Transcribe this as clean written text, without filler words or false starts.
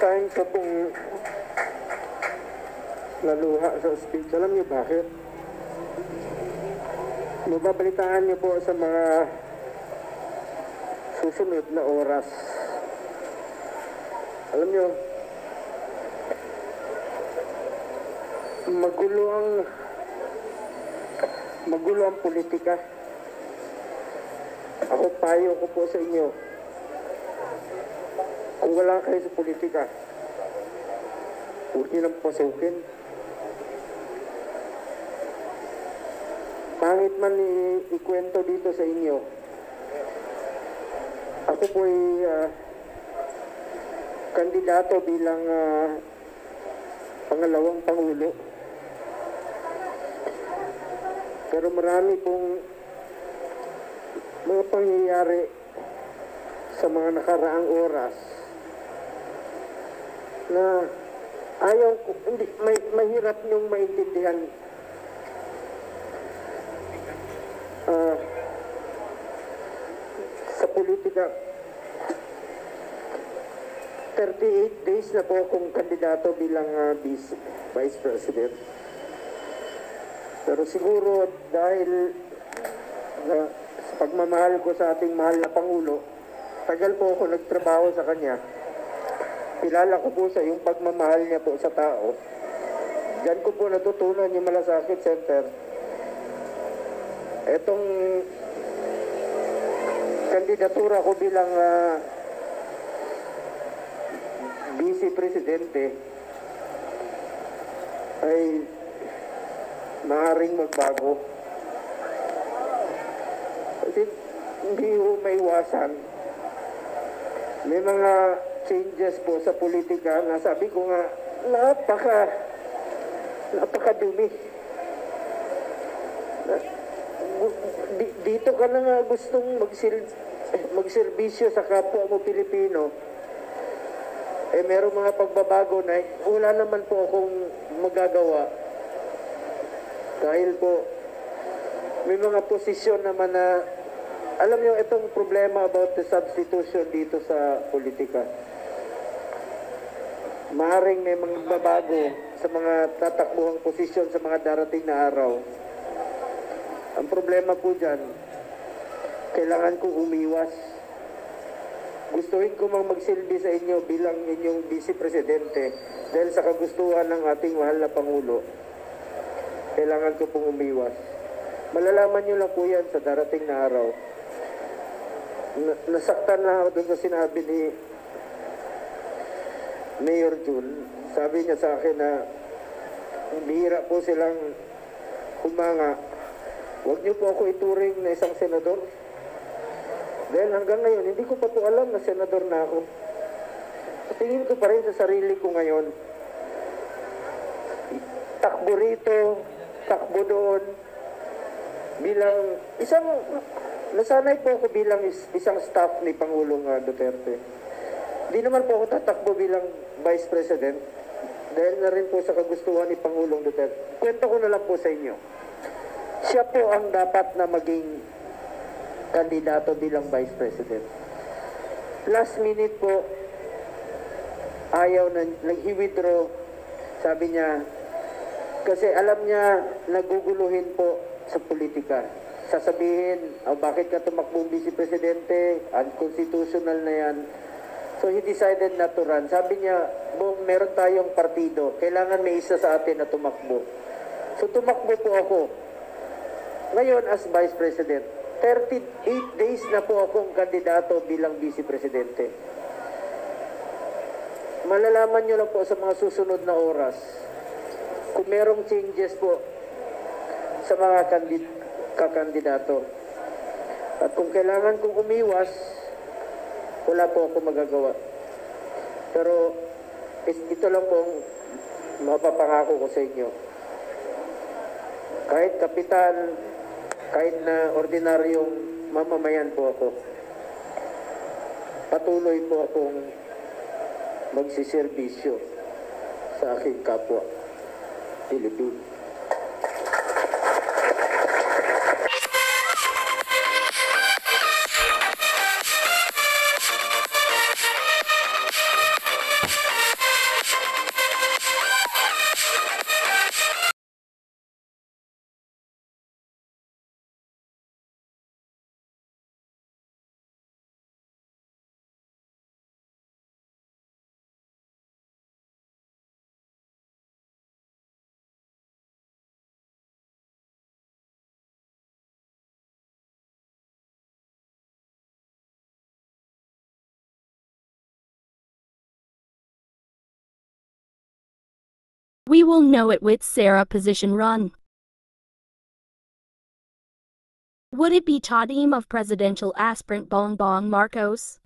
times na pong naluha sa speech. Alam niyo bakit? Mababalitaan niyo po sa mga susunod na oras. Alam niyo, magulo ang politika. Ako payo ko po sa inyo, kung wala kayo sa politika, huwag niyo nang pasukin. Pangit man ikwento dito sa inyo, ako po ay kandidato bilang pangalawang Pangulo. Pero marami pong mga pangyayari sa mga nakaraang oras na ayaw ko, hindi, mahirap niyong maintindihan. Sa politika, 38 days na po akong kandidato bilang Vice President. Pero siguro dahil sa pagmamahal ko sa ating mahal na Pangulo, tagal po ako nagtrabaho sa kanya. Kilala ko po sa yung pagmamahal niya po sa tao. Diyan ko po natutunan yung Malasakit Center. Etong kandidatura ko bilang Vice Presidente ay maaaring magbago. Kasi hindi ko maiwasan. May mga changes po sa politika na sabi ko nga, napakadumi. Dito ka na nga gustong magserbisyo sa kapwa mo Pilipino, merong mga pagbabago na wala naman po akong magagawa. Dahil po, may mga posisyon naman na, alam niyo, itong problema about the substitution dito sa politika. Maaaring may mga babago sa mga tatakbuhang posisyon sa mga darating na araw. Ang problema po dyan, kailangan kong umiwas. Gustuhin ko mang magsilbi sa inyo bilang inyong Vice Presidente dahil sa kagustuhan ng ating mahal na Pangulo. Kailangan ko pong umiwas. Malalaman nyo lang po yan sa darating na araw. Nasaktan na ako doon sa sinabi ni Mayor Jun. Sabi niya sa akin na bihira po silang humanga. Huwag niyo po ako ituring na isang senador. Dahil hanggang ngayon, hindi ko pa po alam na senador na ako. Tingin ko pa rin sa sarili ko ngayon. Takbo rito, takbo doon. Bilang nasanay po ako bilang isang staff ni Pangulong Duterte. Hindi naman po ako tatakbo bilang Vice President dahil na rin po sa kagustuhan ni Pangulong Duterte. Kwento ko na lang po sa inyo. Siya po ang dapat na maging kandidato bilang Vice President. Last minute po, ayaw na, nag-withdraw. Sabi niya, kasi alam niya, naguguluhin po sa politika. Sasabihin, bakit ka tumakbong Vice Presidente? Unconstitutional na yan. So he decided not to run. Sabi niya, meron tayong partido. Kailangan may isa sa atin na tumakbo. So tumakbo po ako. Ngayon as Vice President, 38 days na po akong kandidato bilang Vice Presidente. Malalaman nyo lang po sa mga susunod na oras kung merong changes po sa mga kakandidato. At kung kailangan kong umiwas, wala po ako magagawa. Pero ito lang pong mapapangako ko sa inyo. Kahit kapitan, kahit na ordinaryong mamamayan po ako, patuloy po akong magsiservisyo sa aking kapwa Pilipino. We will know it with Sarah position run. Would it be team of presidential aspirant Bongbong Marcos?